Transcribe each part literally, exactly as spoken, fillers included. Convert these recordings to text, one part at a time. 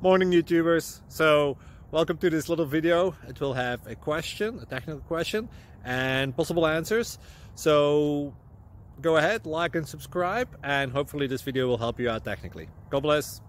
Morning YouTubers. So welcome to this little video. It will have a question, a technical question, and possible answers. So go ahead, like and subscribe, and hopefully this video will help you out technically. God bless.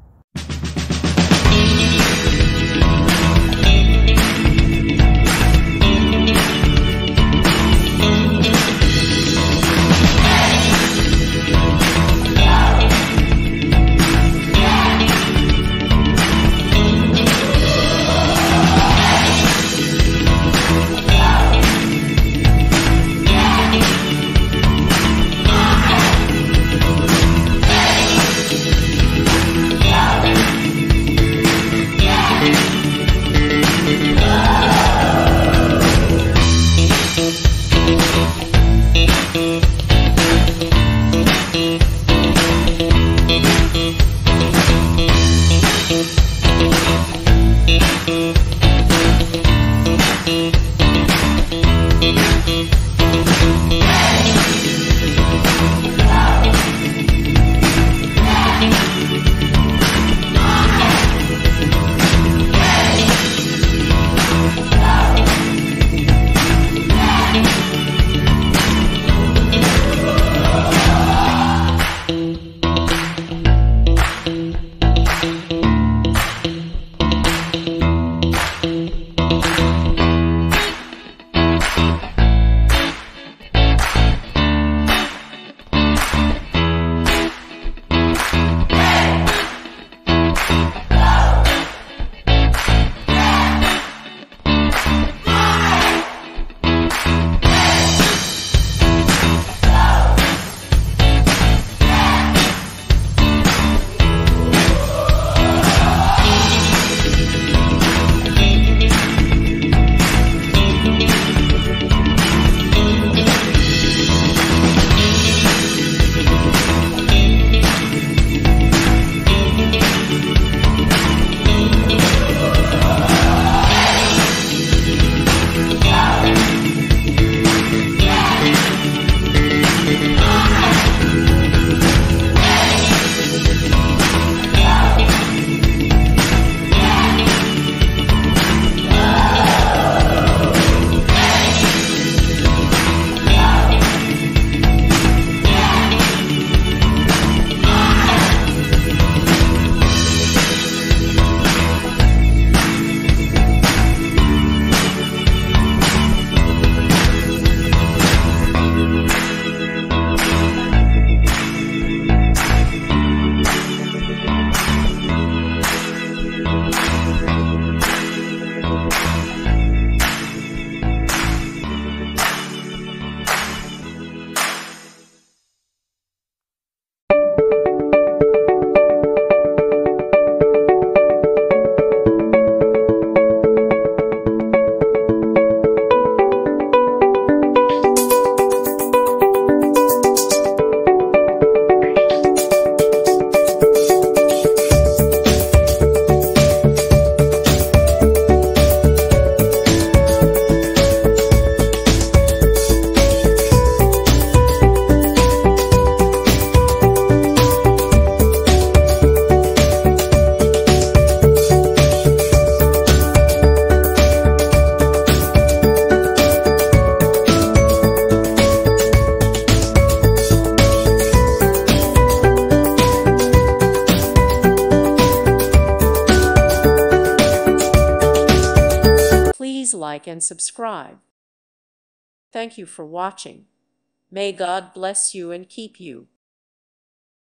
Please like and subscribe. Thank you for watching. May God bless you and keep you.